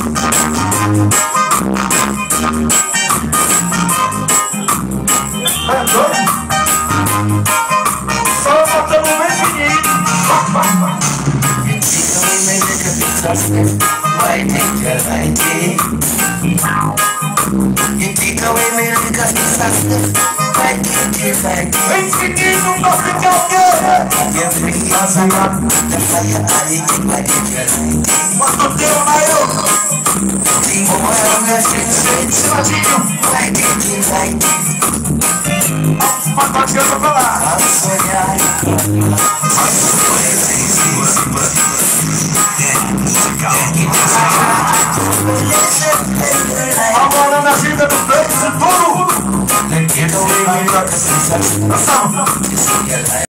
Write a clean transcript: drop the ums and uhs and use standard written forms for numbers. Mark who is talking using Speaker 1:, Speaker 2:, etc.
Speaker 1: É doido? Só botando o mês finito. Vai ter que vai ter. E fica o e-mail de cabeçada. Vai ter que vai ter. Infinito pra ficar o quê? E a friaça na puta saia aí que vai ter que vai ter. Quanto tempo na eu? Tem como é o meu sente vai ter que vai ter. Mas pode ser pra falar. Vamos sonhar. Agora na vida do peito, futuro.